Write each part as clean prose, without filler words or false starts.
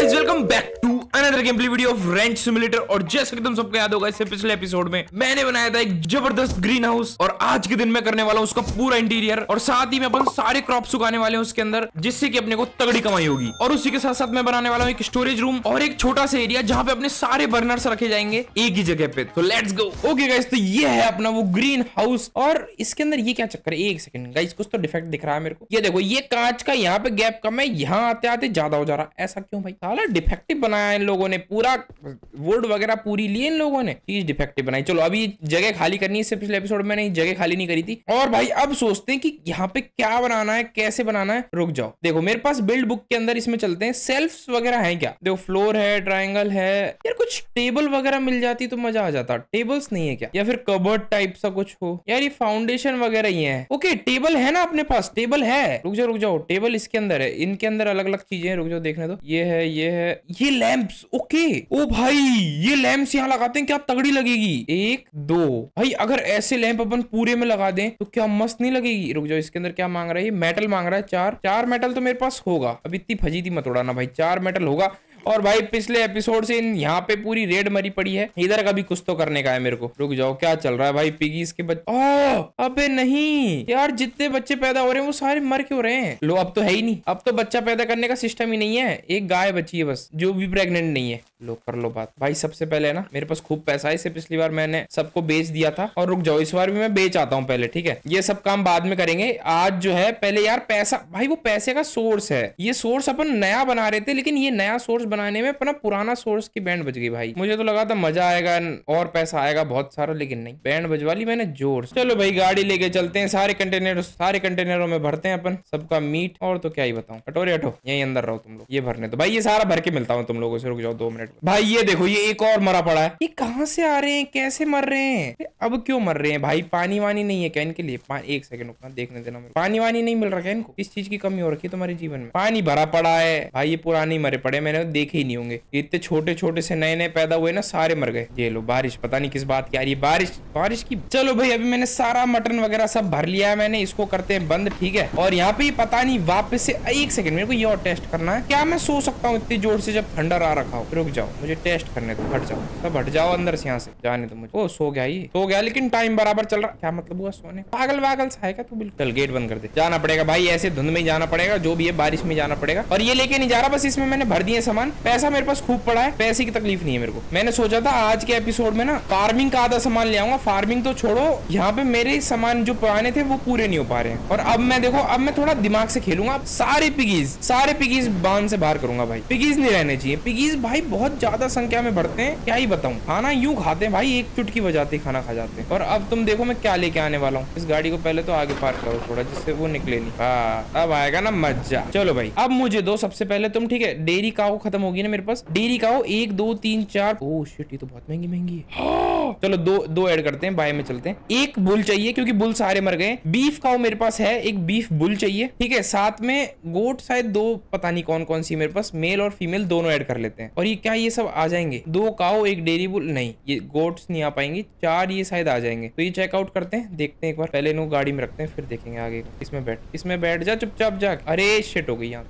Guys welcome back to another gameplay video of rent simulator. और जैसा कि तुम सबको याद होगा, इससे पिछले एपिसोड में मैंने बनाया था एक जबरदस्त ग्रीन हाउस, और आज के दिन मैं करने वाला हूँ उसका पूरा इंटीरियर, और साथ ही में अपन सारे क्रॉप्स उगाने वाले हैं उसके अंदर, जिससे कि अपने को तगड़ी कमाई होगी। और उसी के साथ साथ मैं बनाने वाला हूँ एक स्टोरेज रूम और एक छोटा सा एरिया जहाँ पे अपने सारे बर्नर्स रखे जाएंगे एक ही जगह पे। तो लेट्स गो। ओके गाइस, तो ये है अपना वो ग्रीन हाउस। और इसके अंदर ये क्या चक्कर है, एक सेकंड गाइस, कुछ तो डिफेक्ट दिख रहा है मेरे को। ये देखो, ये कांच का यहाँ पे गैप कम है, यहाँ आते आते ज्यादा हो जा रहा है। ऐसा क्यों भाई? साला डिफेक्टिव बनाया इन लोगों ने, पूरा वुड वगैरह पूरी ली इन लोगों ने, चीज डिफेक्टिव बनाई। चलो अभी जगह खाली करनी है, इससे पिछले एपिसोड में मैंने जगह खाली नहीं करी थी। और भाई अब सोचते हैं कि यहाँ पे क्या बनाना है, कैसे बनाना है। रुक जाओ, देखो मेरे पास बिल्ड बुक के अंदर इसमें चलते हैं, सेल्फ्स वगैरह है क्या? देखो फ्लोर है, ट्रायंगल है यार, कुछ टेबल वगैरह मिल जाती तो मजा आ जाता। टेबल्स नहीं है क्या? या फिर कबर्ड टाइप सा कुछ हो यार। ये फाउंडेशन वगैरह ही है। ओके टेबल है ना अपने पास, टेबल है। रुक जाओ, टेबल इसके अंदर है, इनके अंदर अलग अलग चीजें हैं। रुक जाओ देखने दो, ये है, ये लैंप्स। ओके ओ भाई, ये लैंप्स यहाँ लगाते हैं, क्या तगड़ी लगेगी। एक दो भाई, अगर ऐसे लैंप अपन पूरे में लगा दें तो क्या मस्त नहीं लगेगी। रुक जाओ, इसके अंदर क्या मांग रहा है? मेटल मांग रहा है। चार मेटल तो मेरे पास होगा। अब इतनी फजीती मत उड़ाना भाई, 4 मेटल होगा। और भाई पिछले एपिसोड से यहाँ पे पूरी रेड मरी पड़ी है, इधर का भी कुछ तो करने का है मेरे को। रुक जाओ, क्या चल रहा है भाई? पिगीज के बच्चे, अबे नहीं यार, जितने बच्चे पैदा हो रहे हैं वो सारे मर क्यों रहे हैं? लो अब तो है ही नहीं, अब तो बच्चा पैदा करने का सिस्टम ही नहीं है। एक गाय बची है बस, जो भी प्रेग्नेंट नहीं है। लो कर लो बात भाई। सबसे पहले ना मेरे पास खूब पैसा है, इससे पिछली बार मैंने सबको बेच दिया था। और रुक जाओ, इस बार भी मैं बेच आता हूँ पहले, ठीक है? ये सब काम बाद में करेंगे। आज जो है पहले यार पैसा, भाई वो पैसे का सोर्स है। ये सोर्स अपन नया बना रहे थे, लेकिन ये नया सोर्स बनाने में अपना पुराना सोर्स की बैंड बज गई भाई। मुझे तो लगा था मजा आएगा और पैसा आएगा बहुत सारा, लेकिन नहीं, बैंड बजवा ली मैंने जोर से। चलो भाई गाड़ी लेके चलते हैं, सारे कंटेनरों में भरते हैं अपन सबका मीट। और तो क्या ही बताऊं, कटोरे हटो, यहीं अंदर रहो तुम लोग, ये भरने दो भाई, ये सारा भर के मिलता हूँ तुम लोगों से। रुक जाओ 2 मिनट भाई। ये देखो, ये एक और मरा पड़ा है। ये कहाँ से आ रहे हैं, कैसे मर रहे हैं? अब क्यों मर रहे हैं भाई? पानी वानी नहीं है क्या इनके लिए? एक सेकंड रुकना, देखने देना मेरे। पानी वानी नहीं मिल रहा है इनको? इस चीज की कमी हो रखी है तुम्हारे जीवन में? पानी भरा पड़ा है भाई, ये पुराने मरे पड़े, मैंने देखे ही नहीं होंगे। इतने छोटे छोटे से नए नए पैदा हुए ना, सारे मर गए। ये लो बारिश, पता नहीं किस बात की आ रही है बारिश की। चलो भाई, अभी मैंने सारा मटन वगैरह सब भर लिया है मैंने, इसको करते हैं बंद, ठीक है? और यहाँ पे पता नहीं वापस से, एक सेकंड मेरे को ये और टेस्ट करना है, क्या मैं सो सकता हूँ इतनी जोर से जब थंडर आ रखा हो? रुक जाओ, मुझे टेस्ट करने दो। हट जाओ सब, हट जाओ अंदर से, यहाँ से जाने दो मुझे। ओ सो गया, ये सो गया, लेकिन टाइम बराबर चल रहा। क्या मतलब हुआ सोने? पागल वागल सा है क्या तू? बिल्कुल गेट बंद कर दे, जाना पड़ेगा भाई, ऐसे धुंध में ही जाना पड़ेगा, जो भी है बारिश में जाना पड़ेगा। और ये लेके नहीं जा रहा, बस इसमें मैंने भर दिए सामान। पैसा मेरे पास खूब पड़ा है, पैसे की तकलीफ नहीं है मेरे को। मैंने सोचा था आज के एपिसोड में ना फार्मिंग का आधा सामान ले आऊंगा। फार्मिंग तो छोड़ो, यहाँ पे मेरे सामान जो पुराने थे वो पूरे नहीं हो पा रहे हैं। और अब मैं देखो, अब मैं थोड़ा दिमाग से खेलूंगा। सारे पिगीज बांध से बाहर करूंगा भाई। पिगीज नहीं रहने चाहिए। पिगीज भाई बहुत ज्यादा संख्या में बढ़ते हैं, क्या ही बताऊं। खाना यूं खाते हैं भाई, एक चुटकी बजाते खाना खा जाते हैं। और अब तुम देखो मैं क्या लेके आने वाला हूँ। इस गाड़ी को पहले तो आगे पार्क करो थोड़ा, जिससे वो निकले नहीं। अब आएगा ना मजा। चलो भाई, अब मुझे दो सबसे पहले तुम, ठीक है? डेयरी काऊ खत्म होगी ना मेरे पास। डेयरी काऊ 1 2 3 4। ओह शिट, ये तो बहुत महंगी है। चलो दो ऐड करते हैं, बाय में चलते हैं। एक बुल चाहिए क्योंकि बुल सारे मर गए। बीफ काऊ मेरे पास है, एक बीफ बुल चाहिए, ठीक है? साथ में गोट शायद 2, पता नहीं कौन सी मेरे पास, मेल और फीमेल दोनों ऐड कर लेते हैं। और ये क्या, ये सब आ जाएंगे? 2 काऊ, एक डेयरी बुल, नहीं ये गोट्स नहीं आ पाएंगी। 4 ये शायद आ जाएंगे। तो ये चेकआउट करते हैं, देखते हैं एक बार। पहले इनको गाड़ी में रखते हैं, फिर देखेंगे आगे। इसमें बैठ जा चुपचाप जा। अरे शिट हो गई यहाँ।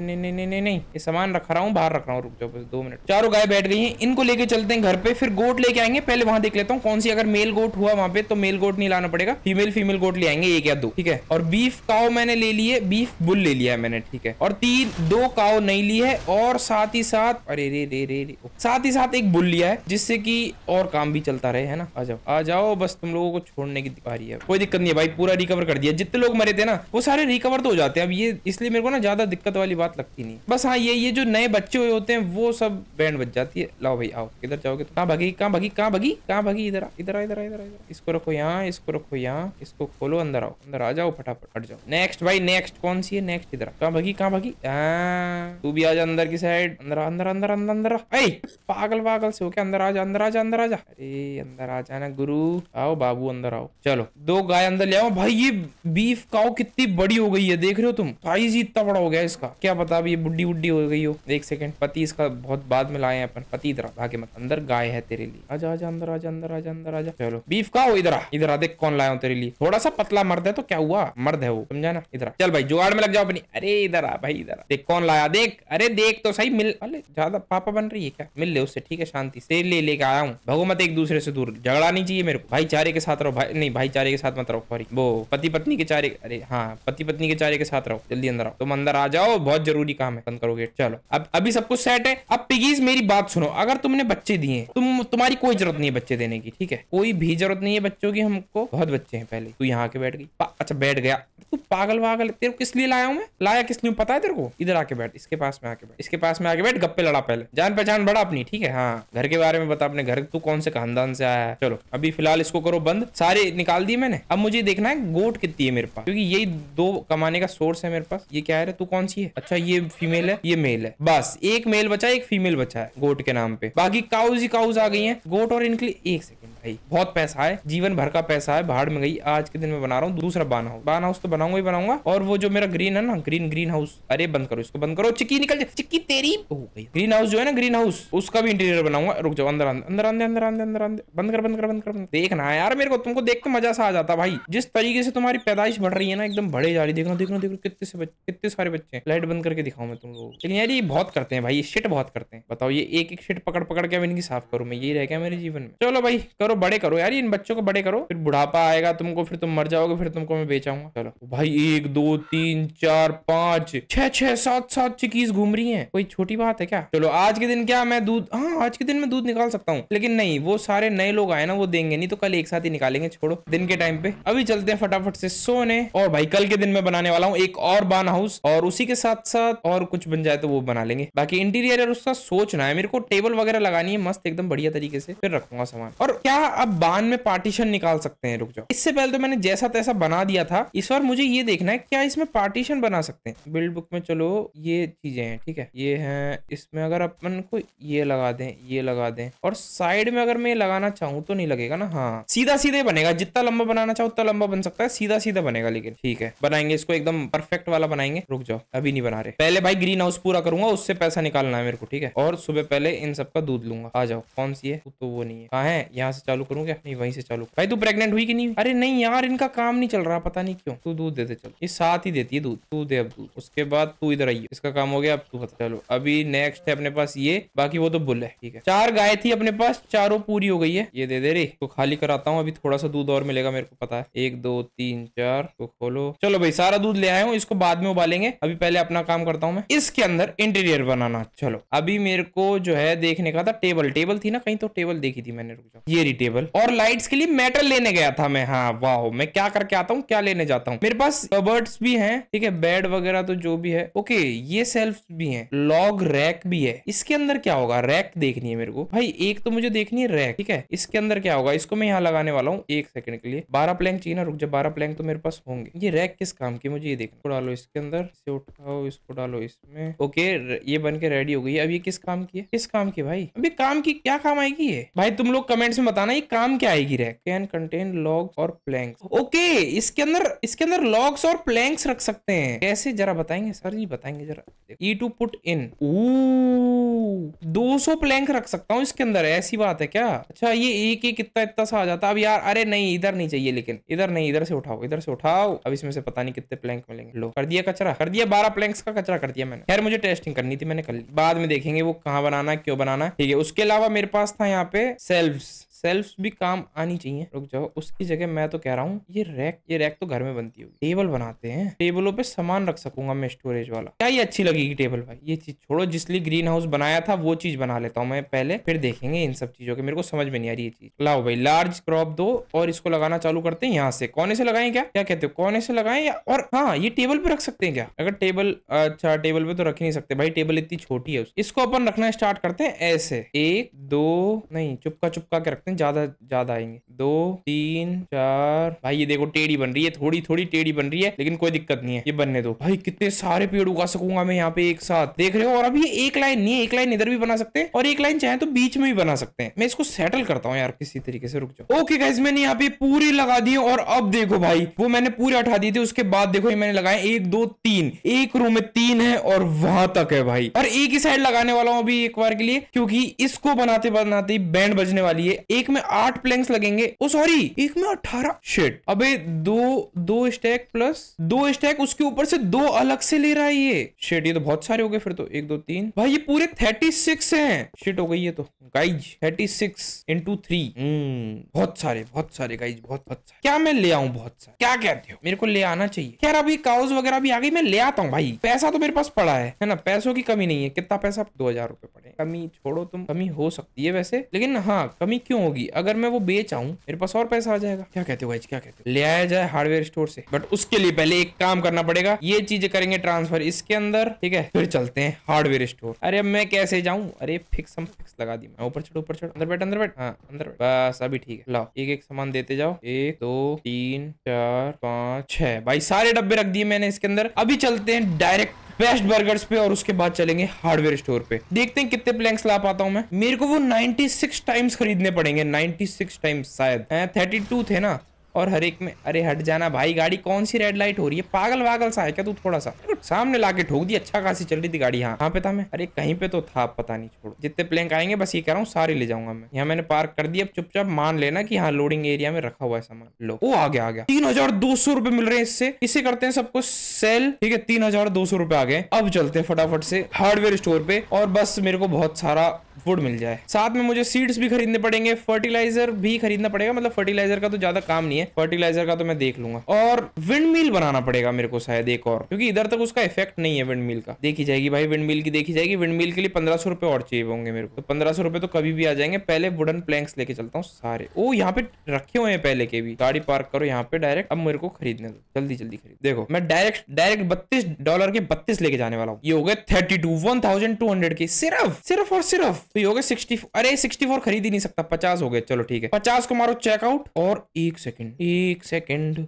नहीं, ये सामान रख रहा हूँ, बाहर रख रहा हूँ। रुक जाओ बस 2 मिनट। चारों गाय बैठ गई हैं, इनको लेके चलते हैं घर पे, फिर गोट लेके आएंगे। पहले वहां देख लेता हूँ कौन सी, अगर मेल गोट हुआ वहां पे तो मेल गोट नहीं लाना पड़ेगा, फीमेल गोट ले आएंगे 1 या 2, ठीक है? और बीफ काऊ मैंने ले लिए, बीफ बुल ले लिया है मैंने, ठीक है? और 2 काऊ नहीं ली है, और साथ ही साथ, अरे रे साथ ही साथ एक बुल लिया है, जिससे कि और काम भी चलता रहे, है ना? आ जाओ बस, तुम लोगों को छोड़ने की बारी है। कोई दिक्कत नहीं है भाई, पूरा रिकवर कर दिया। जितने लोग मरे थे ना वो सारे रिकवर तो हो जाते हैं अब, ये इसलिए मेरे को ना ज्यादा दिक्कत वाली बात लगती नहीं। बस हाँ, ये जो नए बच्चे हुए होते हैं वो सब बैंड बज जाती है। लाओ भाई आओ, किधर जाओगे? कहाँ भागी? इधर इसको रखो यहाँ, इसको रखो यहाँ, इसको खोलो, अंदर आओ, अंदर आ जाओ, फटाफट हट जाओ। नेक्स्ट भाई, नेक्स्ट कौन सी है? नेक्स्ट इधर। कहाँ भागी? तू भी आजा अंदर की साइड। अंदर पागल से हो क्या? अंदर आजा। अरे अंदर आ जाना गुरु। आओ बाबू अंदर आओ। चलो 2 गाय अंदर ले आओ भाई। ये बीफ काऊ कितनी बड़ी हो गई है, देख रहे हो तुम? साइज ही इतना बड़ा हो गया इसका, क्या पता अब ये बुड्ढी हो गई हो। एक सेकंड, पति इसका बहुत बाद में लाए हैं अपन। पति इधर भागे मत, अंदर गाय है तेरे लिए। आजा अंदर आजा अंदर आजा अंदर आजा। चलो बीफ का हो, इधर आ देख कौन लाया हूँ तेरे लिए। थोड़ा सा पतला मर्द है तो क्या हुआ, मर्द है वो, समझा ना। इधर चल भाई जुगाड़ में लग जाओ अपनी। अरे इधर आ भाई, इधर देख कौन लाया, देख। अरे देख तो सही, मिल। अरे ज्यादा पापा बन रही है क्या, मिल ले उससे, ठीक है शांति से ले लेके आया हूँ। भगो मत एक दूसरे से दूर, झगड़ा नहीं चाहिए मेरे को। भाईचारे के साथ रहो, भाई नहीं भाईचारे के साथ मत रहो, सॉरी वो पति पत्नी के चारे, अरे हाँ पति पत्नी के चारे के साथ रहो। जल्दी अंदर आओ, तुम अंदर आ जाओ, बहुत जरूरी काम है। बंद करो गेट। चलो अब अभी सब कुछ सेट है। अब पिगीज मेरी बात सुनो, अगर तुमने बच्चे दिए, तुम्हारी कोई जरूरत नहीं है बच्चे देने की, ठीक है, कोई भी जरूरत नहीं है बच्चों की, हमको बहुत बच्चे हैं पहले। तू यहाँ आके बैठ गई, अच्छा बैठ गया, तू पागल वागल, तेरे को किस लिए लाया हूँ मैं, लाया किस लिए पता है तेरे को। इधर आके बैठ, इसके पास में आके बैठ, इसके पास में आके बैठ, गप्पे लड़ा पहले, जान पहचान बढ़ा अपनी, ठीक है। हाँ घर के बारे में बता अपने घर, तू कौन से खानदान से आया है। चलो अभी फिलहाल इसको करो बंद, सारे निकाल दिए मैंने। अब मुझे देखना है गोट कितनी है मेरे पास, क्योंकि यही दो कमाने का सोर्स है मेरे पास। ये क्या है, तू कौन सी है, अच्छा ये फीमेल है, ये मेल है, बस एक मेल बचा है, एक फीमेल बचा है गोट के नाम पे। बाकी काउज ही काउज आ गई है गोट, और इनके लिए 1 सेकंड भाई, बहुत पैसा है, जीवन भर का पैसा है, भाड़ में गई। आज के दिन में बना रहा हूँ दूसरा बान हाउस तो बनाऊंगा ही बनाऊंगा। और वो जो मेरा ग्रीन है ना, ग्रीन हाउस, अरे बंद करो इसको, बंद करो, चिक्की निकल जाए, चिक्की तेरी हो गई। ग्रीन हाउस जो है ना, ग्रीन हाउस, उसका भी इंटीरियर बनाऊंगा। रुक जाओ, अंदर अंदर अंदर अंदर अंदर अंदर अंदर, बंद कर बंद कर बंद कर। देखना है यार मेरे को, तुमको देख के मजा सा आ जाता भाई, जिस तरीके से तुम्हारी पैदाइश बढ़ रही है ना, एकदम बढ़े जा रही। देखना देखना देखो कितने सारे बच्चे हैं। लाइट बंद करके दिखाऊं मैं तुम लोग, लेकिन यार ये बहुत करते हैं भाई, ये शिट बहुत करते हैं। बताओ ये एक शिट पकड़ पकड़ के इनकी साफ करूं मैं, यही रह गया मेरे जीवन में। चलो भाई करो, बड़े करो यार, इन बच्चों को बड़े करो, फिर बुढ़ापा आएगा तुमको, फिर तुम मर जाओगे, फिर तुमको मैं बेचाऊंगा। चलो भाई 1 2 3 4 5 6 7 चिकीज घूम रही हैं, कोई छोटी बात है क्या। चलो आज के दिन क्या मैं दूध, हाँ आज के दिन मैं दूध निकाल सकता हूँ, लेकिन नहीं वो सारे नए लोग आए ना वो देंगे नहीं, तो कल एक साथ ही निकालेंगे। छोड़ो दिन के टाइम पे, अभी चलते हैं फटाफट से सोने। और भाई कल के दिन में बनाने वाला हूँ एक और बान हाउस, और उसी के साथ साथ और कुछ बन जाए तो वो बना लेंगे। बाकी इंटीरियर और उसका सोचना है मेरे को, टेबल वगैरह लगानी है मस्त एकदम बढ़िया तरीके से, फिर रखूंगा सामान। और क्या अब बान में पार्टीशन निकाल सकते हैं, रुक जाओ, इससे पहले तो मैंने जैसा तैसा बना दिया था, इस बार मुझे ये देखना है क्या इसमें पार्टीशन बना सकते हैं। बिल्ड बुक में चलो ये चीजें हैं, ठीक है, ये है, इसमें अगर अपन को ये लगा दें, ये लगा दें, और साइड में अगर मैं लगाना चाहूँ तो नहीं लगेगा ना, हाँ सीधा सीधे बनेगा, जितना लंबा बनाना चाहो उतना लंबा बन सकता है, सीधा सीधा बनेगा, लेकिन ठीक है बनाएंगे इसको एकदम परफेक्ट वाला बनाएंगे। रुक जाओ अभी नहीं बना रहे, पहले भाई ग्रीन हाउस पूरा करूंगा, उससे पैसा निकालना है मेरे को, ठीक है। और सुबह पहले इन सब का दूध लूंगा। आ जाओ, कौन सी है तो वो नहीं है, कहाँ है, यहाँ से चालू करूँ क्या, नहीं वहीं से चालू। भाई तू प्रेग्नेंट हुई कि नहीं, अरे नहीं यार इनका काम नहीं चल रहा, पता नहीं क्यों। तू दूध दे दे, चलो ये साथ ही देती है दूध, तू दे अब दूध, उसके बाद तू इधर आइए, इसका काम हो गया, अब तू बता। चलो अभी नेक्स्ट है अपने पास ये, बाकी वो तो बुल है, ठीक है। 4 गाय थी अपने पास, चारों पूरी हो गई है, ये दे दे रे, तो खाली कराता हूँ, अभी थोड़ा सा दूध और मिलेगा मेरे को पता है। 1 2 3 4 तो खोलो। चलो भाई सारा दूध ले आया हूँ, इसको बाद में उबालेंगे, अभी पहले अपना काम करता हूँ मैं, इसके अंदर इंटीरियर बनाना। चलो अभी मेरे को जो है देखने का था, टेबल थी ना कहीं, तो टेबल देखी थी मैंने, रुक जाओ, ये रही टेबल। और लाइट्स के लिए मेटल लेने गया था मैं, हाँ वाह, मैं क्या करके आता हूँ, क्या लेने जाता हूँ। मेरे पास कबर्ड्स भी हैं, ठीक है, बेड वगैरह तो जो भी है, ओके, ये सेल्फ भी हैं, लॉग रैक भी है। इसके अंदर क्या होगा, रैक देखनी है मेरे को भाई, एक तो मुझे देखनी है रैक, ठीक है। इसके अंदर क्या होगा, इसको मैं यहाँ लगाने वाला हूँ 1 सेकंड के लिए। 12 प्लैंक चाहिए ना, रुक जा, 12 प्लैंक तो मेरे पास होंगे। ये रैक किस काम की, मुझे ये देखना। इसको डालो इसके अंदर, इसे उठाओ, इसको डालो इसमें, ओके ये बन के रेडी हो गई। अब ये किस काम की है, किस काम की भाई, अभी काम की क्या काम आएगी ये भाई, तुम लोग कमेंट्स में बताना ये काम क्या आएगी। रैक कैन कंटेन लॉग्स और प्लैंक्स, ओके इसके अंदर लॉग्स और प्लैंक्स रख सकते हैं, कैसे जरा बताएंगे सर जी, बताएंगे जरा। E to put in, 200 plank रख सकता हूँ इसके अंदर, ऐसी बात है क्या। अच्छा ये एक इतना सा आ जाता। अब यार अरे नहीं इधर नहीं चाहिए, लेकिन इधर नहीं, इधर से उठाओ, इधर से उठाओ। अब इसमें से पता नहीं कितने प्लैंक मिलेंगे। लो कर दिया कचरा, कर दिया, 12 प्लैंक्स का कचरा कर दिया मैंने। खैर मुझे टेस्टिंग करनी थी, मैंने कर ली, बाद में देखेंगे वो कहाँ बनाना है, क्यों बनाना है, ठीक है। उसके अलावा मेरे पास था यहाँ पे सेल्फ्स भी काम आनी चाहिए। रुक जाओ, उसकी जगह मैं तो कह रहा हूँ ये रैक तो घर में बनती होगी। टेबल बनाते हैं, टेबलों पे सामान रख सकूंगा मैं, स्टोरेज वाला। क्या ये अच्छी लगेगी टेबल भाई, ये चीज छोड़ो, जिसलिए ग्रीन हाउस बनाया था वो चीज बना लेता हूँ मैं पहले, फिर देखेंगे इन सब चीजों के। मेरे को समझ में नहीं आ रही ये चीज। लाओ भाई लार्ज क्रॉप दो, और इसको लगाना चालू करते हैं यहाँ से। कोने से लगाएं, क्या कहते हो, कोने से लगाएं या, और हाँ ये टेबल पे रख सकते हैं क्या, अगर टेबल, अच्छा टेबल पे तो रख नहीं सकते भाई, टेबल इतनी छोटी है। इसको अपन रखना स्टार्ट करते हैं ऐसे, 1 2 नहीं, चुपका के रखते हैं, ज्यादा आएंगे, 2 3 4। भाई ये देखो टेढ़ी बन रही है, थोड़ी टेढ़ी बन रही है, लेकिन कोई दिक्कत नहीं है, ये बनने दो भाई। कितने सारे पेड़ उगा सकूंगा मैं यहाँ पे एक साथ, देख रहे हो। और अभी एक लाइन नहीं है, एक लाइन इधर भी बना सकते हैं, और एक लाइन चाहे तो बीच में भी बना सकते हैं। मैं इसको सेटल करता हूँ यार किसी तरीके से, रुक जाओ। ओके गाइस, मैंने यहाँ पे पूरी लगा दी, और अब देखो भाई वो मैंने पूरी उठा दी थी, उसके बाद देखो ये मैंने लगाए 1 2 3, एक रो में 3 है और वहां तक है भाई। और एक ही साइड लगाने वाला हूँ अभी एक बार के लिए, क्योंकि इसको बनाते बनाते बैंड बजने वाली है। एक एक में 8 प्लैंक्स लगेंगे। ओ सॉरी, एक में 18। शिट, अबे दो स्टैक प्लस 2 स्टैक, उसके ऊपर से 2 अलग से ले रहा है ये। शिट, ये तो बहुत सारे हो गए फिर तो। 1 2 3 भाई, ये पूरे 36 हैं। शिट हो गई ये तो गाइज। 36 into 3। बहुत सारे गाइज, बहुत सारे। क्या मैं ले आऊं बहुत सारे? क्या कहते हो? मेरे को ले आना चाहिए। खैर अभी काउज वगैरह भी आ गई, मैं ले आता हूँ भाई। पैसा तो मेरे पास पड़ा है ना, पैसों की कमी नहीं है। कितना पैसा? 2000 रुपए पड़े। कमी छोड़ो तुम, कमी हो सकती है वैसे, लेकिन हाँ कमी क्यों होगी? अगर मैं वो बेच आऊं मेरे पास और पैसा आ जाएगा। क्या कहते हो गाइज, क्या कहते हो? ले आया जाए हार्डवेयर स्टोर से, बट उसके लिए पहले एक काम करना पड़ेगा। ये चीजें करेंगे ट्रांसफर इसके अंदर, ठीक है, फिर चलते हैं हार्डवेयर स्टोर। अरे अब मैं कैसे जाऊं? अरे फिक्स लगा दी मैं। ऊपर चढ़, अंदर बैठ। हाँ अंदर बैठ। बस अभी ठीक है। लाओ एक सामान देते जाओ। 1 2 3 4 5 6 भाई, सारे डब्बे रख दिए मैंने इसके अंदर। अभी चलते हैं डायरेक्ट बेस्ट बर्गर्स पे और उसके बाद चलेंगे हार्डवेयर स्टोर पे। देखते हैं कितने प्लैंक्स ला पाता हूं मैं। मेरे को वो 96 टाइम्स खरीदने पड़ेंगे। 96 टाइम्स शायद 32 थे ना, और हर एक में। अरे हट जाना भाई, गाड़ी कौन सी रेड लाइट हो रही है? पागल वागल सा है क्या तू? थोड़ा सा सामने लाके ठोक दी। अच्छा खासी चल रही थी गाड़ी। हाँ, कहाँ पे था मैं? अरे कहीं पे तो था, पता नहीं। छोड़ो, जितने प्लैंक आएंगे बस ये कह रहा हूँ सारे ले जाऊंगा मैं। यहाँ मैंने पार्क कर दिया। चुपचाप मान लेना कि हाँ लोडिंग एरिया में रखा हुआ है सामान। लो, वो आ गया 3200 रुपए मिल रहे हैं इससे। इसे करते हैं सबको सेल, ठीक है। 3200 रुपए आ गए। अब चलते हैं फटाफट से हार्डवेयर स्टोर पे, और बस मेरे को बहुत सारा वुड मिल जाए। साथ में मुझे सीड्स भी खरीदने पड़ेंगे, फर्टिलाइजर भी खरीदना पड़ेगा। मतलब फर्टिलाइजर का तो ज्यादा काम नहीं है, फर्टिलाइजर का तो मैं देख लूंगा। और विंड मिल बनाना पड़ेगा मेरे को शायद एक और, क्योंकि इधर तक उसका इफेक्ट नहीं है विंड मिल का। देखी जाएगी भाई, विंड मिल की देखी जाएगी। विंड मिल के लिए 1500 रुपए और चाहिए होंगे मेरे को। तो 1500 रुपए तो कभी भी आ जाएंगे। पहले वुडन प्लैंक्स लेके चलता हूँ सारे। ओ यहाँ पे रखे हुए हैं पहले के भी। गाड़ी पार्क करो यहाँ पे डायरेक्ट। अब मेरे को खरीदने दो, जल्दी खरीद। देखो मैं डायरेक्ट $32 के 32 लेके जाने वाला हूँ। ये हो गए 1200 के सिर्फ और सिर्फ। तो ये हो गए 64। अरे 64 खरीद ही नहीं सकता, 50 हो गए। चलो ठीक है, 50 को मारो चेकआउट। और एक सेकंड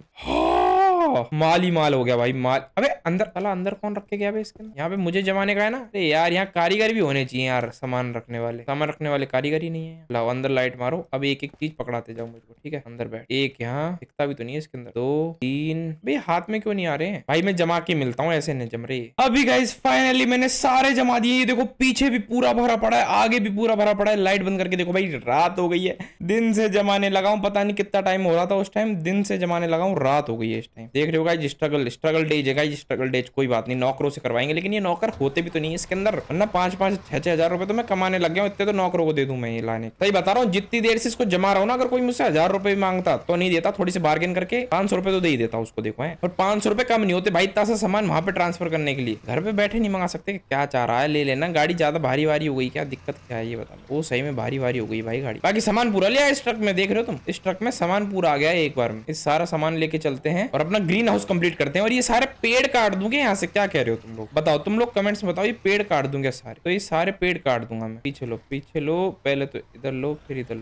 माल ही माल हो गया भाई, माल। अबे अंदर कौन रख के गया इसके? यहाँ पे मुझे जमाने का है ना। अरे यार यहाँ कारीगर भी होने चाहिए यार, सामान रखने वाले कारीगर ही नहीं है। लाओ अंदर लाइट मारो। अब एक चीज पकड़ाते जाओ मुझको, ठीक है। अंदर बैठ। एक यहाँ दिखता भी तो नहीं है इसके अंदर। 2 3 भाई, हाथ में क्यों नहीं आ रहे हैं भाई? मैं जमा के मिलता हूँ, ऐसे नहीं जम रही। अभी गाइस फाइनली मैंने सारे जमा दिए। ये देखो पीछे भी पूरा भरा पड़ा है, आगे भी पूरा भरा पड़ा है। लाइट बंद करके देखो भाई, रात हो गई है। दिन से जमाने लगा हूँ, पता नहीं कितना टाइम हो रहा था उस टाइम। दिन से जमाने लगा हूँ, रात हो गई है इस टाइम। देख रहे हो गाइस, स्ट्रगल डेज है गाइस, स्ट्रगल डेज। कोई बात नहीं, नौकरों से करवाएंगे। लेकिन ये नौकर होते भी तो नहीं है इसके अंदर, वरना 5-5 6 रुपए तो मैं कमाने लग गया हूँ। इतने तो नौकरों को दे दूं मैं ये लाने। सही बता रहा हूँ, जितनी देर से इसको जमा रहा हूँ ना, अगर कोई मुझसे 1000 रुपए मांगता तो नहीं देता। थोड़ी सी बार्गेन करके 500 रुपए तो दे ही देता उसको। देखो है, और 500 रुपए कम नहीं होते भाई इतना सा सामान वहां पे ट्रांसफर करने के लिए। घर पे बैठे नहीं मंगा सकते। क्या चाह रहा है? ले लेना। गाड़ी ज्यादा भारी हो गई क्या? दिक्कत क्या है ये बता। वो सही में भारी हो गई भाई गाड़ी। बाकी सामान पूरा लिया इस ट्रक में, देख रहे हो तुम। इस ट्रक में सामान पूरा आ गया है एक बार में। इस सारा सामान लेके चलते हैं और अपना ग्रीन हाउस कंप्लीट करते हैं। और ये सारे पेड़ काट दूंगे यहाँ से। क्या कह रहे हो तुम लोग? बताओ, तुम लोग कमेंट्स में बताओ। ये पेड़ काट दूंगे सारे, तो ये सारे पेड़ काट दूंगा मैं। पीछे लो पहले तो इधर लो, फिर इधर लो।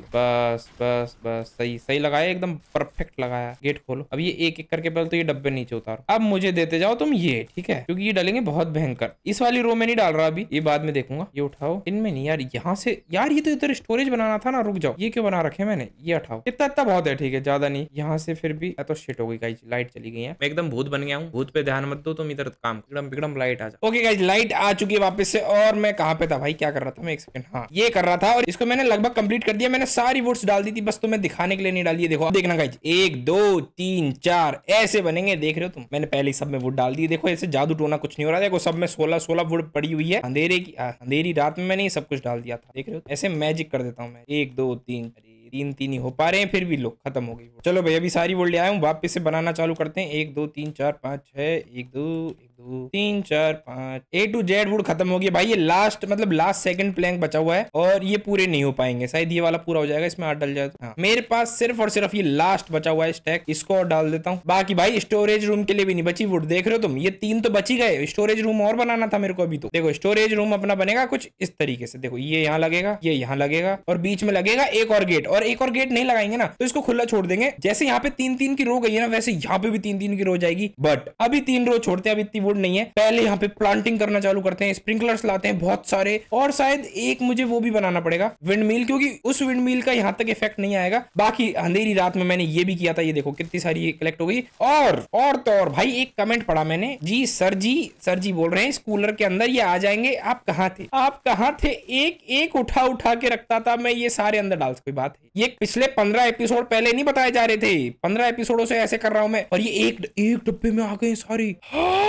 बस सही लगाया, एकदम परफेक्ट लगाया। गेट खोलो। अब ये एक करके पहले तो ये डब्बे नीचे उतारो। अब मुझे देते जाओ तुम ये, ठीक है, क्योंकि ये डालेंगे बहुत भयंकर। इस वाली रो में नहीं डाल रहा अभी, ये बाद में देखूंगा। ये उठाओ। इनमें नहीं यार, यहाँ से यार, ये तो इधर स्टोरेज बनाना था ना। रुक जाओ, ये क्यों बना रखे मैंने? ये उठाओ। इतना बहुत है, ठीक है, ज्यादा नहीं। यहाँ से फिर भी तो शिट हो गई गाइस, लाइट चली गई है। मैं एकदम भूत बन गया हूँ। भूत पे ध्यान मत दो तुम, इधर काम बिगड़म लाइट आ जा। ओके गाइस, लाइट आ चुकी है वापस से। और मैं कहाँ पे था भाई? क्या कर रहा था मैं? एक सेकंड। हाँ, ये कर रहा था और इसको मैंने लगभग कंप्लीट कर दिया। मैंने सारी वुड्स डाल दी थी, बस तुम्हें दिखाने के लिए नहीं डाली है। देखो देखना गाइस, 1 2 3 4 ऐसे बनेंगे। देख रहे हो तुम? मैंने पहले सब में वुड डाल दी। देखो ऐसे जादू टोना कुछ नहीं हो रहा। देखो सब में 16 वुड पड़ी हुई है। अंधेरी रात में मैंने ये सब कुछ डाल दिया था। देख रहे हो? ऐसे मैजिक कर देता हूँ मैं। 1 2 3 तीन ही हो पा रहे हैं, फिर भी लोग खत्म हो गई। चलो भाई, अभी सारी वुड ले आया हूँ, वापस से बनाना चालू करते हैं। 1 2 3 4 5 6 1 2 3 4 5 A to Z वुड खत्म हो गया भाई। ये लास्ट सेकंड प्लैंक बचा हुआ है और ये पूरे नहीं हो पाएंगे। शायद ये वाला पूरा हो जाएगा, इसमें 8 डल जाए तो। हाँ, मेरे पास सिर्फ और सिर्फ ये लास्ट बचा हुआ है स्टैक। इसको और डाल देता हूँ। बाकी भाई स्टोरेज रूम के लिए भी नहीं बची वुड। देख रहे हो तुम? ये 3 तो बची गए। स्टोरेज रूम और बनाना था मेरे को अभी। तो देखो, स्टोरेज रूम अपना बनेगा कुछ इस तरीके से। देखो, ये यहाँ लगेगा, ये यहाँ लगेगा, और बीच में लगेगा एक और गेट। और एक और गेट नहीं लगाएंगे ना तो इसको खुला छोड़ देंगे। जैसे यहाँ पे 3-3 की रो गई है ना, वैसे यहाँ पे भी 3-3 की रो जाएगी। बट अभी 3 रो छोड़ते हैं, अब इतनी वुड नहीं है, पहले यहाँ पे प्लांटिंग करना चालू करते हैं, स्प्रिंकलर्स लाते हैं बहुत सारे, और शायद एक मुझे वो भी बनाना पड़ेगा विंड मिल, क्योंकि उस विंड मिल का यहाँ तक इफेक्ट नहीं आएगा। बाकी अंधेरी रात में मैंने ये भी किया था, ये देखो कितनी सारी कलेक्ट हो गई। और तो और भाई एक कमेंट पढ़ा मैंने, जी सर जी बोल रहे हैं इस कूलर के अंदर ये आ जाएंगे, आप कहाँ थे? एक एक उठा के रखता था मैं, ये सारे अंदर डाल, कोई बात है। ये पिछले 15 एपिसोड पहले नहीं बताए जा रहे थे, 15 एपिसोडों से ऐसे कर रहा हूं मैं, और ये एक डब्बे में आ गए सारी।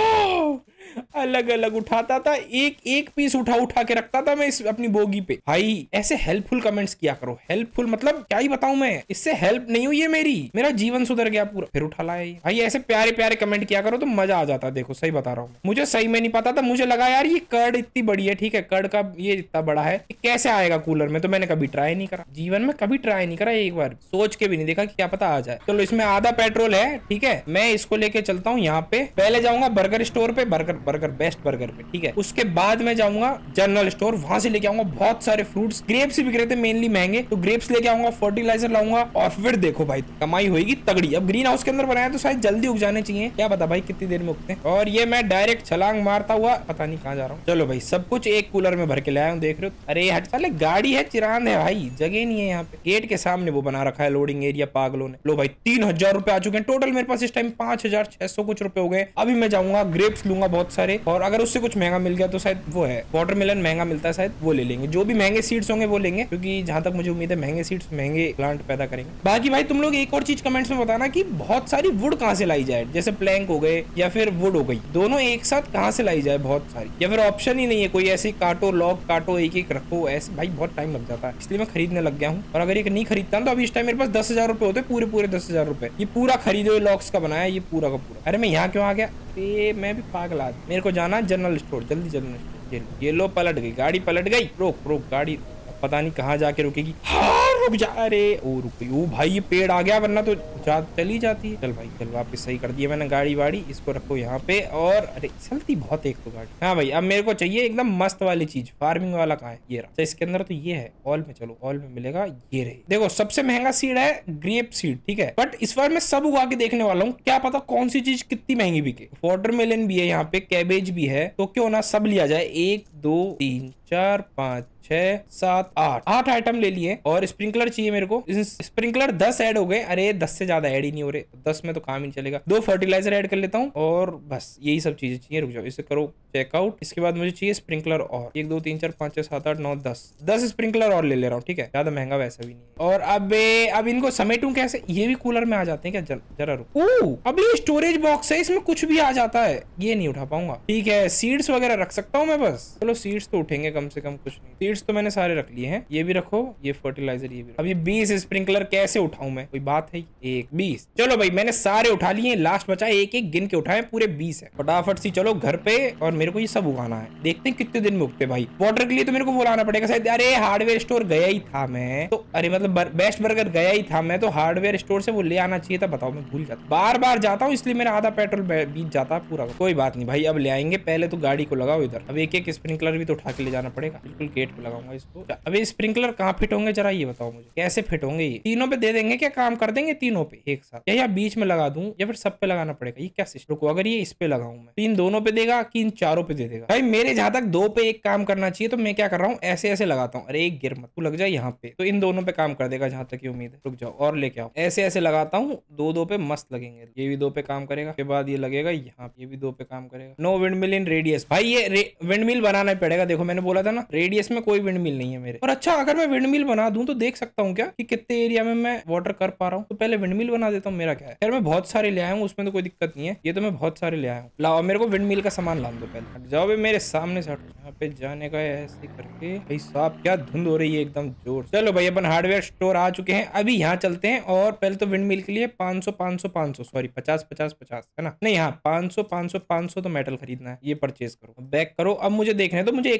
अलग अलग उठाता था, एक पीस उठा के रखता था मैं इस अपनी बोगी पे। भाई ऐसे हेल्पफुल कमेंट्स किया करो, हेल्पफुल मतलब क्या ही बताऊं मैं, इससे हेल्प नहीं हुई है मेरा जीवन सुधर गया पूरा, फिर उठा लाया ये। भाई ऐसे प्यारे प्यारे कमेंट किया करो तो मजा आ जाता। देखो सही बता रहा हूँ, मुझे सही में नहीं पता था, मुझे लगा यार ये कर्ड इतनी बड़ी है, ठीक है कर्ड का ये इतना बड़ा है, कैसे आएगा कूलर में, तो मैंने कभी ट्राई नहीं करा, जीवन में कभी ट्राई नहीं करा, एक बार सोच के भी नहीं देखा कि क्या पता आ जाए। चलो इसमें आधा पेट्रोल है, ठीक है मैं इसको लेके चलता हूँ यहाँ पे, पहले जाऊंगा बर्गर स्टोर पे, बर्गर बेस्ट बर्गर पे, ठीक है उसके बाद मैं जाऊंगा जनरल स्टोर, वहां से लेके आऊंगा बहुत सारे फ्रूट्स, ग्रेप्स बिक रहे थे मेनली महंगे, तो ग्रेप्स लेके आऊंगा, फर्टिलाइजर लाऊंगा, और फिर देखो भाई कमाई होगी तगड़ी। अब ग्रीन हाउस के अंदर बनाया तो शायद जल्दी उग जाने चाहिए, क्या पता भाई कितनी देर में उगते हैं। और ये मैं डायरेक्ट छलांग मारता हुआ पता नहीं कहाँ जा रहा हूँ। चलो भाई सब कुछ एक कूलर में भर के लाया हूँ, देख रहे हो। अरे हट साले गाड़ी है, चिरांद है भाई, जगह नहीं है यहाँ पे। गेट के सामने वो बना रखा है लोडिंग एरिया पागलों ने। लो भाई 3000 रुपए आ चुके हैं टोटल मेरे पास, इस टाइम 5600 कुछ रुपए हो गए। अभी मैं जाऊंगा ग्रेप्स लूंगा बहुत सारे, और अगर उससे कुछ महंगा मिल गया तो शायद वो है वाटरमेलन महंगा मिलता है, शायद वो ले लेंगे, जो भी महंगे सीड्स होंगे वो लेंगे, क्योंकि जहां तक मुझे उम्मीद है महंगे सीड्स महंगे प्लांट पैदा करेंगे। बाकी भाई तुम लोग एक और चीज कमेंट्स में बताना कि बहुत सारी वुड कहां से लाई जाए, जैसे प्लैंक हो गए या फिर वुड हो गई, दोनों एक साथ कहां से लाई जाए बहुत सारी, या फिर ऑप्शन ही नहीं है कोई, ऐसी काटो लॉग काटो एक रखो, ऐसे भाई बहुत टाइम लग जाता है, इसलिए मैं खरीदने लग गया हूँ। और अगर ये नहीं खरीदता तो अभी इस टाइम मेरे पास 10,000 रुपए होते, पूरे 10,000 रुपए। ये पूरा खरीदे हुए लॉक्स का बनाया ये पूरा का पूरा। अरे मैं यहाँ क्यों आ गया, मैं भी पागल आदमी, मेरे को जाना जनरल स्टोर, जल्दी जनरल स्टोर। ये लो पलट गई गाड़ी, पलट गई, रोक गाड़ी, पता नहीं कहाँ जाके रुकेगी। हाँ रुक जा, अरे ओ रुक गई, ओ भाई ये पेड़ आ गया, वरना तो चली जाती है। चल भाई चल, वापस सही कर दिया मैंने गाड़ी वाड़ी, इसको रखो यहाँ पे। और अरे चलती बहुत एक तो गाड़ी। हाँ भाई अब मेरे को चाहिए एकदम मस्त वाली चीज, फार्मिंग वाला कहाँ है, ये रहा। तो इसके अंदर तो ये है, ऑल में चलो, ऑल में मिलेगा, ये रहे। देखो सबसे महंगा सीड है ग्रेप सीड, ठीक है, बट इस बार मैं सब उगा के देखने वाला हूँ, क्या पता कौन सी चीज कितनी महंगी बिके। वाटरमेलन भी है यहाँ पे, कैबेज भी है, तो क्यों ना सब लिया जाए। 1 2 3 4 5 6 7 8 आइटम ले लिए। और स्प्रिंकलर चाहिए मेरे को, स्प्रिंकलर 10 ऐड हो गए। अरे 10 से ज्यादा ऐड ही नहीं हो रहे, 10 में तो काम ही नहीं चलेगा। 2 फर्टिलाइजर ऐड कर लेता हूँ, और बस यही सब चीजें चाहिए। रुक जाओ, इसे करो चेकआउट। इसके बाद मुझे चाहिए स्प्रिंकलर और 1 2 3 4 5 6 7 8 9 10 स्प्रिंकलर और ले ले रहा हूँ, ठीक है, ज्यादा महंगा वैसा भी नहीं है। और अब इनको समेटूं कैसे, ये भी कूलर में आ जाते हैं क्या, जरा रुको। अब ये स्टोरेज बॉक्स है, इसमें कुछ भी आ जाता है, ये नहीं उठा पाऊंगा, ठीक है। सीड्स वगैरह रख सकता हूँ मैं बस, चलो सीड्स तो उठेंगे कम से कम, कुछ नहीं। सीड्स तो मैंने सारे रख लिए हैं, ये भी रखो, ये फर्टिलाइजर ये भी। अब ये 20 स्प्रिंकलर कैसे उठाऊं मैं, कोई बात है। 1 20, चलो भाई मैंने सारे उठा लिए, लास्ट बचा एक एक गिन के उठाए, पूरे 20 है। फटाफट सी चलो घर पे, और मेरे को ये सब उगाना है, देखते हैं कितने दिन में उगते भाई। वाटर के लिए तो मेरे को वो लाना पड़ेगा शायद। अरे हार्डवेयर स्टोर गया ही था मैं तो, अरे मतलब बेस्ट बर्गर गया ही था मैं तो, हार्डवेयर स्टोर से वो ले आना चाहिए था। बताओ मैं भूल जाता, बार जाता हूँ, इसलिए मेरा आधा पेट्रोल बीत जाता है पूरा। कोई बात नहीं भाई, अब ले आएंगे, पहले तो गाड़ी को लगाओ इधर। अब एक एक स्प्रिंकलर भी तो उठा के ले जाना पड़ेगा, बिल्कुल गेट पे लगाऊंगा इसको। अभी स्प्रिंकलर कहाँ फिट होंगे जरा ये बताओ मुझे, कैसे फिट होंगे ये? तीनों पे दे देंगे क्या, काम कर देंगे तीनों पे एक साथ, या बीच में लगा दूं, या फिर सब पे लगाना पड़ेगा, ये क्या सिस्टम? रुको, अगर ये इस पे लगाऊं मैं तो इन दोनों पे देगा कि इन चारों पे दे देगा? भाई मेरे जहां तक 2 पे एक काम करना चाहिए, तो मैं क्या कर रहा हूँ, ऐसे लगाता हूँ। अरे एक गिर मत, तू लग जाए यहाँ पे, तो इन दोनों पे काम कर देगा जहां तक ये उम्मीद है। रुक जाओ और लेके आओ, ऐसे लगाता हूँ, 2 पे मस्त लगेंगे। ये भी 2 पे काम करेगा, उसके बाद ये लगेगा यहाँ, ये भी 2 पे काम करेगा। No windmill in radius, भाई ये विंड मिल बनाना पड़ेगा। देखो मैंने बोला था ना, रेडियस में कोई विंड मिल नहीं है मेरे। और अच्छा अगर मैं विंड मिल बना दूं तो देख सकता हूँ क्या कि कितने एरिया में मैं वाटर कर पा रहा हूँ? तो पहले विंड मिल बना देता हूँ, मेरा क्या है यार, मैं बहुत सारे ले आया हूँ, उसमें तो कोई दिक्कत नहीं है। ये तो मैं बहुत सारे ले आया हूँ। लाओ मेरे को विंड मिल का सामान ला दो पहले, हट जाओ मेरे सामने से, यहाँ पे जाने का ऐसे करके। भाई साहब क्या धुंध हो रही है एकदम जोर। चलो भाई अपन हार्डवेयर स्टोर आ चुके हैं, अभी यहाँ चलते हैं। और पहले तो विंड मिल के लिए 500 सॉरी 50 है ना, नहीं हाँ 500 तो मेटल खरीदना है, ये परचेज करो, बैक करो। अब मुझे देखना है, तो मुझे एक और चीज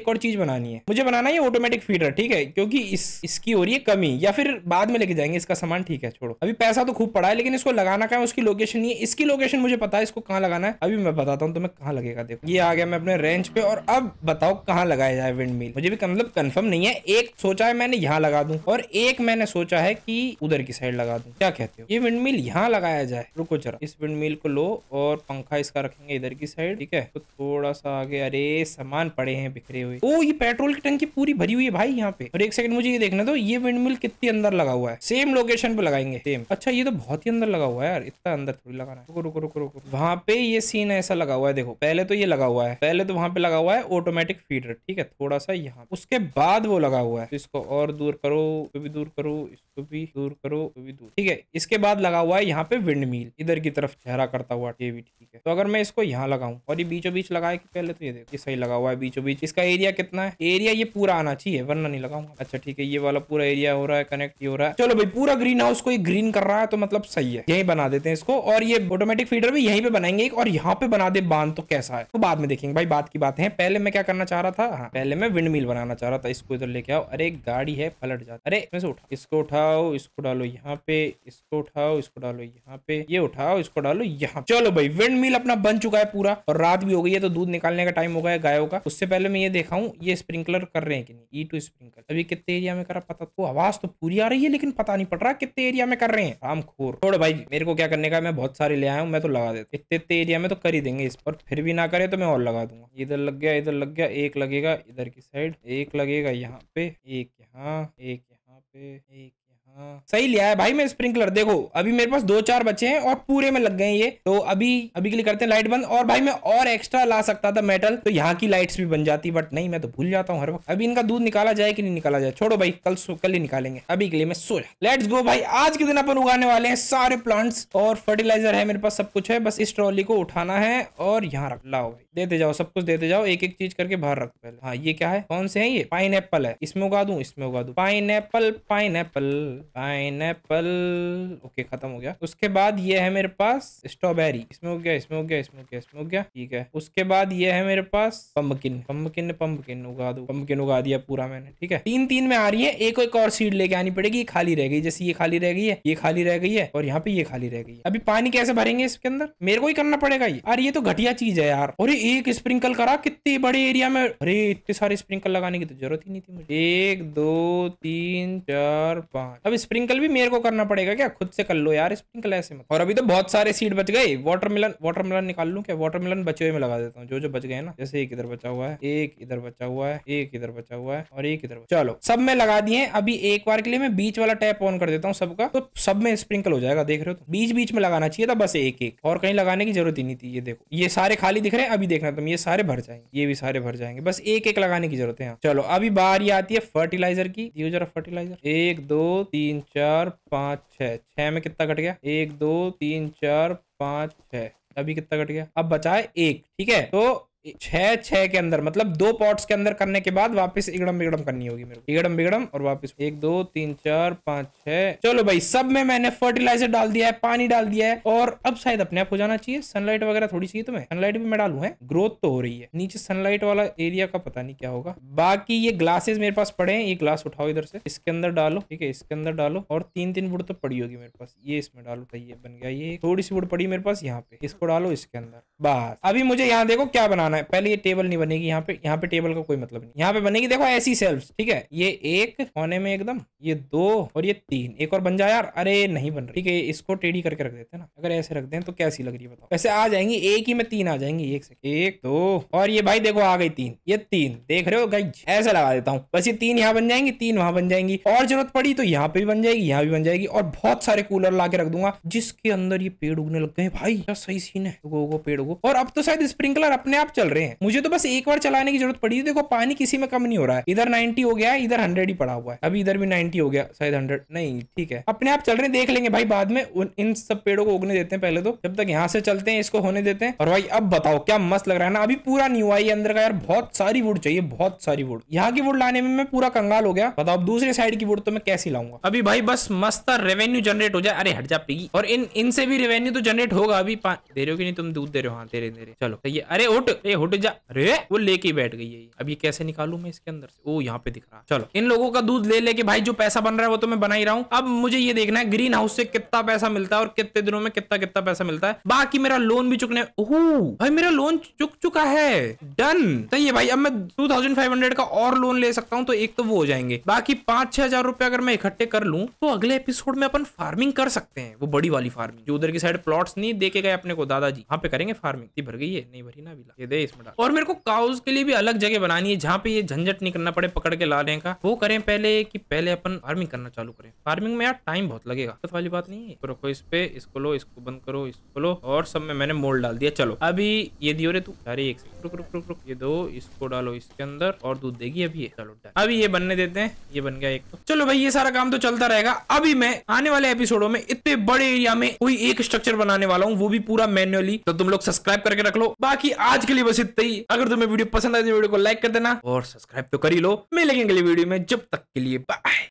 बनानी है, मुझे बनाना है ऑटोमेटिक फीडर, ठीक है, क्योंकि इसकी हो रही है कमी, या फिर बाद में लेके जाएंगे इसका सामान, ठीक है छोड़ो। अभी पैसा तो खूब पड़ा है, लेकिन इसको लगाना कहाँ है, उसकी लोकेशन नहीं है। इसकी लोकेशन मुझे पता है, इसको कहाँ लगाना है, अभी मैं बताता हूँ तुम्हें कहाँ लगेगा। देखो ये आ गया मैं अपने रेंज पे, और अब बताओ कहाँ लगाया जाए विंड मिल। मुझे भी मतलब कंफर्म नहीं है, एक सोचा है मैंने यहाँ लगा दूं, और एक मैंने सोचा है कि उधर की साइड लगा दूं। क्या कहते हो, ये विंड मिल यहाँ लगाया जाए? रुको जरा, इस विंड मिल को लो और पंखा इसका रखेंगे इधर की साइड, ठीक है। तो थोड़ा सा आगे, अरे सामान पड़े हैं बिखरे हुए। ओ ये पेट्रोल की टंकी पूरी भरी हुई है भाई यहाँ पे। और एक सेकंड मुझे ये देखना दो, ये विंड मिल कितनी अंदर लगा हुआ है। सेम लोकेशन पे लगाएंगे, सेम। अच्छा ये तो बहुत ही अंदर लगा हुआ है यार, इतना अंदर थोड़ी लगाना है। रुको रुको रुको रुको, वहां पे ये सीन ऐसा लगा हुआ है, देखो पहले तो ये लगा हुआ है, पहले तो वहां पे लगा हुआ है ऑटोमेटिक फीडर, ठीक है, थोड़ा सा यहाँ, उसके बाद वो लगा हुआ है। इसको और दूर करो, इसको भी दूर करो, इसको भी दूर करो, इसको भी दूर, ठीक है। इसके बाद लगा हुआ है यहाँ पे विंड मिल, इधर की तरफ चेहरा करता हुआ, ये भी ठीक है। तो अगर मैं इसको यहाँ लगाऊं, और ये बीचों बीच लगाए कि पहले, तो ये देखो ये सही लगा हुआ है बीचों बीच। इसका एरिया कितना है, एरिया ये पूरा आना चाहिए, वरना नहीं लगाऊंगा। अच्छा ठीक है, ये वाला पूरा एरिया हो रहा है कनेक्ट, ये हो रहा है। चलो भाई पूरा ग्रीन हाउस को ग्रीन कर रहा है, तो मतलब सही है, यही बना देते हैं इसको। और ये ऑटोमेटिक फीडर भी यहीं पे बनाएंगे एक, और यहाँ पे बना दे बांध, तो कैसा है, तो बाद में देखेंगे भाई, बात की बात है। पहले मैं क्या करना चाह रहा था, हाँ पहले मैं विंड मिल बनाना चाह रहा था। इसको इधर लेके आओ, अरे गाड़ी है पलट जाती, अरे इसमें से उठा, इसको उठाओ, इसको डालो यहाँ पे, इसको उठाओ, इसको डालो यहाँ पे, ये उठाओ, इसको डालो यहाँ। चलो भाई विंड मिल अपना बन चुका है पूरा, और रात भी हो गई है, तो दूध निकालने का टाइम हो गया गायों का। उससे पहले मैं ये देखा हूँ ये स्प्रिंकलर कर रहे हैं कि नहीं, E2 स्प्रिंकलर अभी कितने एरिया में करा पता, तो आवाज तो पूरी आ रही है, लेकिन पता नहीं पड़ रहा कितने एरिया में कर रहे हैं। रामखोर, छोड़ो भाई, मेरे को क्या करने का, मैं बहुत सारे ले आया हूँ, मैं तो लगा देता, इतने एरिया में तो कर ही देंगे इस पर, फिर भी ना करे तो मैं और लगा दूंगा। इधर लग गया, इधर लग गया, एक लगेगा इधर की साइड, एक लगेगा यहाँ पे, एक यहाँ, एक यहाँ पे, एक सही लिया है भाई मैं स्प्रिंकलर। देखो अभी मेरे पास 2-4 बचे हैं और पूरे में लग गए हैं ये, तो अभी के लिए करते हैं लाइट बंद। और भाई मैं और एक्स्ट्रा ला सकता था मेटल, तो यहाँ की लाइट्स भी बन जाती, बट नहीं, मैं तो भूल जाता हूँ हर वक्त। अभी इनका दूध निकाला जाए कि नहीं निकाला जाए, छोड़ो भाई, कल ही निकालेंगे, अभी के लिए मैं सो जा। लेट्स गो भाई, आज के दिन अपन उगाने वाले हैं सारे प्लांट्स, और फर्टिलाइजर है मेरे पास, सब कुछ है, बस इस ट्रॉली को उठाना है और यहाँ रख लाओ भाई, देते जाओ, सब कुछ देते जाओ, एक एक चीज करके बाहर रखो पहले। हाँ ये क्या है, कौन से है ये, पाइन एप्पल है, इसमें उगा दूं, इसमें उगा दूं, pineapple, pineapple, pineapple, okay खत्म हो गया। उसके बाद ये है मेरे पास स्ट्रॉबेरी, इसमें हो गया, इसमें हो गया, इसमें हो गया, इसमें हो गया, ठीक है। उसके बाद ये है मेरे पास पंपकिन, पंपकिन पंपकिन उगा दो, पंपकिन उगा दिया पूरा मैंने, ठीक है। 3 में आ रही है, एक और सीड लेके आनी पड़ेगी, ये खाली रह गई, जैसे ये खाली रह गई है, ये खाली रह गई है, और यहाँ पे ये खाली रह गई है। अभी पानी कैसे भरेंगे इसके अंदर, मेरे को ही करना पड़ेगा ये, अरे ये तो घटिया चीज है यार। अरे एक स्प्रिंकल करा कितने बड़े एरिया में, अरे इतने सारे स्प्रिंकल लगाने की तो जरूरत ही नहीं थी मुझे। 1 2 3 4 5, अब स्प्रिंकल भी मेरे को करना पड़ेगा क्या, खुद से कर लो यार स्प्रिंकल ऐसे मत। और अभी तो बहुत सारे सीड बच गए, वाटरमेलन निकाल लूं क्या, वाटरमेलन बचे हुए में लगा देता हूँ, जो बच गए ना, जैसे एक इधर बचा हुआ है, एक इधर बचा हुआ है, एक इधर बचा हुआ है, और एक इधर। चलो सब में लगा दिए। अभी एक बार के लिए मैं बीच वाला टैप ऑन कर देता हूँ सबका, तो सब में स्प्रिंकल हो जाएगा, देख रहे हो, तो बीच बीच में लगाना चाहिए था बस, एक एक, और कहीं लगाने की जरूरत ही नहीं थी। ये देखो ये सारे खाली दिख रहे हैं, अभी देखना तुम, ये सारे भर जाएंगे, ये भी सारे भर जाएंगे, बस एक एक लगाने की जरूरत है। चलो अभी बारी आती है फर्टिलाइजर की, दियो जरा फर्टिलाइजर। 1 2 3 4 5 6 में कितना कट गया, 1 2 3 4 5 6, अभी कितना कट गया, अब बचा है 1, ठीक है। तो 6 के अंदर, मतलब 2 पॉट्स के अंदर करने के बाद वापस इगड़म बिगड़म करनी होगी मेरे को, इगड़म बिगड़म, और वापस 1 2 3 4 5 6। चलो भाई सब में मैंने फर्टिलाइजर डाल दिया है, पानी डाल दिया है, और अब शायद अपने आप हो जाना चाहिए। सनलाइट वगैरह थोड़ी चाहिए तुम्हें, सनलाइट भी मैं डालू है, ग्रोथ तो हो रही है। नीचे सनलाइट वाला एरिया का पता नहीं क्या होगा। बाकी ये ग्लासेस मेरे पास पड़े हैं, ये ग्लास उठाओ इधर से, इसके अंदर डालो, ठीक है, इसके अंदर डालो, और 3 वुड तो पड़ी होगी मेरे पास, ये इसमें डालो, तो ये बन गया। ये थोड़ी सी वुड पड़ी मेरे पास यहाँ पे, इसको डालो इसके अंदर, बस। अभी मुझे यहाँ देखो क्या बनाना है, पहले ये टेबल नहीं बनेगी यहाँ पे टेबल का कोई मतलब नहीं, यहाँ पे बनेगी देखो ऐसी सेल्फ्स, ठीक है। ये एक कोने में एकदम, ये 2 और ये 3, एक और बन जाए यार, अरे नहीं बन रही, ठीक है, इसको टेढ़ी करके रख देते हैं ना, अगर ऐसे रख दें तो कैसी लग रही है बताओ, वैसे आ जाएंगी, एक ही में 3 आ जाएंगी, 1 से 1 2, और ये भाई देखो आ गई 3, ये 3 देख रहे हो गाइस, ऐसा लगा देता हूँ, बस ये 3 यहाँ बन जाएंगी, 3 वहां बन जाएंगी, और जरूरत पड़ी तो यहाँ पे भी बन जाएगी, यहाँ भी बन जाएगी, और बहुत सारे कूलर ला के रख दूंगा जिसके अंदर ये पेड़ उगने लग गए भाई, क्या सही सीन है, उगो पेड़ उगो। और अब तो शायद स्प्रिंकलर अपने आप चल रहे हैं, मुझे तो बस एक बार चलाने की जरूरत पड़ी। देखो पानी किसी में कम नहीं हो रहा है, इधर 90 हो गया है, इधर 100 ही पड़ा हुआ है, अभी इधर भी 90 हो गया, शायद 100 नहीं, ठीक है, अपने आप चल रहे हैं, देख लेंगे भाई बाद में। इन सब पेड़ों को उगने देते हैं पहले, तो जब तक यहाँ से चलते हैं इसको होने देते हैं। और भाई अब बताओ क्या मस्त लग रहा है ना, अभी पूरा न्यू आई अंदर का यार, बहुत सारी वुड चाहिए, बहुत सारी वुड। यहाँ की वुड लाने में मैं पूरा कंगाल हो गया, बताओ दूसरे साइड की वुड तो मैं कैसी लाऊंगा। अभी भाई बस मस्त रेवेन्यू जनरेट हो जाए, अरे हट जा पिगी, और इनसे भी रेवेन्यू तो जनरेट होगा। अभी दे रहे हो कि नहीं तुम, दूध दे रहे हो, हाँ दे रहे, चलो ये, अरे उठ, ए हट जा। अरे वो लेके बैठ गई है। अब ये कैसे निकालू मैं इसके अंदर से? ओ यहाँ पे दिख रहा। चलो इन लोगों का दूध ले लेके भाई जो पैसा बन रहा है वो तो मैं बना ही रहा हूँ। अब मुझे ये देखना है ग्रीन हाउस से कितना पैसा मिलता है और कितने दिनों में कितना कितना पैसा मिलता है। बाकी मेरा लोन भी चुकने, ओह भाई मेरा लोन चुक चुका है। डन सही है भाई। अब मैं 2500 का और लोन ले सकता हूँ, तो एक तो वो हो जाएंगे। बाकी 5-6 हजार रुपए अगर मैं इकट्ठे कर लूं तो अगले एपिसोड में अपन फार्मिंग कर सकते हैं। वो बड़ी वाली फार्मिंग जो उधर की साइड प्लॉट्स नहीं देके गए अपने को दादाजी, वहां पे करेंगे फार्मिंग। भर गई है? नहीं भरी ना अभी। ये दे इसमें डाल। और मेरे को काउस के लिए भी अलग जगह बनानी है जहाँ पे ये झंझट नहीं करना पड़े पकड़ के लाने का। वो करें पहले कि पहले अपन फार्मिंग करना चालू करें? फार्मिंग में यार टाइम बहुत लगेगा, तो वाली बात नहीं है। तो रखो इस पे, इसको लो, इसको बंद करो, इसको लो, और सब में मैंने मोल्ड डाल दिया। चलो अभी ये दियो रे तू। अरे एक रुक रुक रुक रुक, ये दो, इसको डालो इसके अंदर और दूध देगी अभी ये। चलो अभी ये बनने देते हैं। ये बन गया एक तो। चलो भाई ये सारा काम तो चलता रहेगा। अभी मैं आने वाले एपिसोडों में इतने बड़े एरिया में कोई एक स्ट्रक्चर बनाने वाला हूँ, वो भी पूरा मैन्युअली। तो तुम लोग सब्सक्राइब करके रख लो। बाकी आज के लिए बस इतना ही। अगर तुम्हें वीडियो पसंद आए तो वीडियो को लाइक कर देना और सब्सक्राइब तो कर ही लो। मिलेंगे अगली वीडियो में, जब तक के लिए बाय।